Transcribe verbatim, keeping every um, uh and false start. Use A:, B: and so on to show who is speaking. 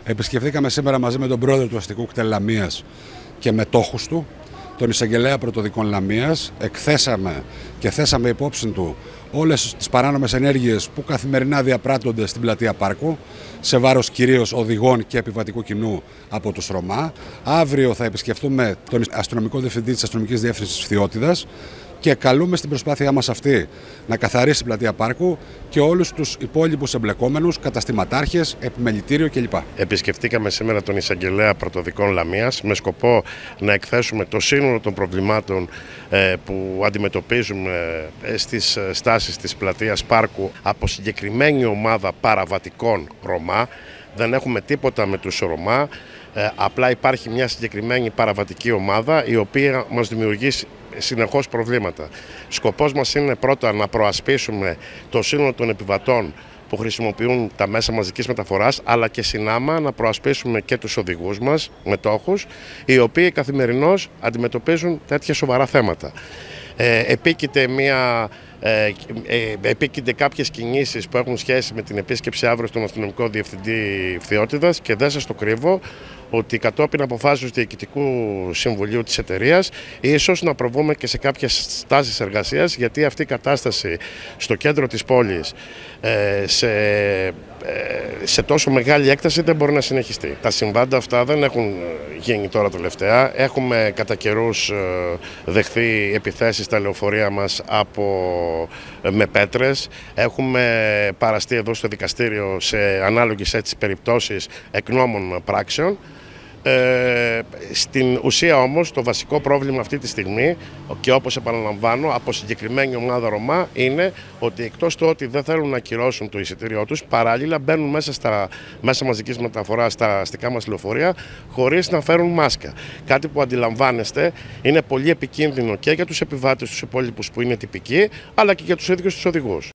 A: Επισκεφθήκαμε σήμερα μαζί με τον πρόεδρο του αστικού κτέλ Λαμίας και μετόχους του, τον εισαγγελέα πρωτοδικών Λαμίας. Εκθέσαμε και θέσαμε υπόψη του όλες τις παράνομες ενέργειες που καθημερινά διαπράττονται στην πλατεία Πάρκου, σε βάρος κυρίως οδηγών και επιβατικού κοινού από τους Ρωμά. Αύριο θα επισκεφτούμε τον αστυνομικό διευθυντή της Αστυνομικής Διεύθυνσης Φθιώτιδας και καλούμε στην προσπάθειά μας αυτή να καθαρίσει την πλατεία Πάρκου και όλους τους υπόλοιπους εμπλεκόμενους, καταστηματάρχες, επιμελητήριο κλπ.
B: Επισκεφτήκαμε σήμερα τον εισαγγελέα πρωτοδικών Λαμίας με σκοπό να εκθέσουμε το σύνολο των προβλημάτων ε, που αντιμετωπίζουμε ε, στις στάσεις της πλατείας Πάρκου από συγκεκριμένη ομάδα παραβατικών Ρωμά. Δεν έχουμε τίποτα με τους Ρωμά, ε, απλά υπάρχει μια συγκεκριμένη παραβατική ομάδα η οποία μας δημιουργεί συνεχώς προβλήματα. Σκοπός μας είναι πρώτα να προασπίσουμε το σύνολο των επιβατών που χρησιμοποιούν τα μέσα μαζικής μεταφοράς, αλλά και συνάμα να προασπίσουμε και τους οδηγούς μας, μετόχους, οι οποίοι καθημερινώς αντιμετωπίζουν τέτοια σοβαρά θέματα. Ε, επίκειται μια... Ε, ε, επίκυνται κάποιες κινήσεις που έχουν σχέση με την επίσκεψη αύριο στον αστυνομικό διευθυντή Φθιώτιδας και δεν σας το κρύβω ότι κατόπιν αποφάσεως Διοικητικού Συμβουλίου της εταιρείας ίσως να προβούμε και σε κάποιες στάσεις εργασίας, γιατί αυτή η κατάσταση στο κέντρο της πόλης ε, σε, ε, σε τόσο μεγάλη έκταση δεν μπορεί να συνεχιστεί. Τα συμβάντα αυτά δεν έχουν γίνει τώρα τελευταία. Έχουμε κατά καιρούς ε, δεχθεί επιθέσεις στα λεωφορεία μας από με πέτρες. Έχουμε παραστεί εδώ στο δικαστήριο σε ανάλογες έτσι περιπτώσεις εκνόμων πράξεων. Ε, στην ουσία όμως το βασικό πρόβλημα αυτή τη στιγμή, και όπως επαναλαμβάνω από συγκεκριμένη ομάδα Ρωμά, είναι ότι εκτός του ότι δεν θέλουν να ακυρώσουν το εισιτήριό τους, παράλληλα μπαίνουν μέσα στα μέσα μαζικής μεταφοράς, στα αστικά μας λεωφορεία, χωρίς να φέρουν μάσκα. Κάτι που αντιλαμβάνεστε είναι πολύ επικίνδυνο και για τους επιβάτες τους υπόλοιπους που είναι τυπικοί, αλλά και για τους ίδιους τους οδηγούς.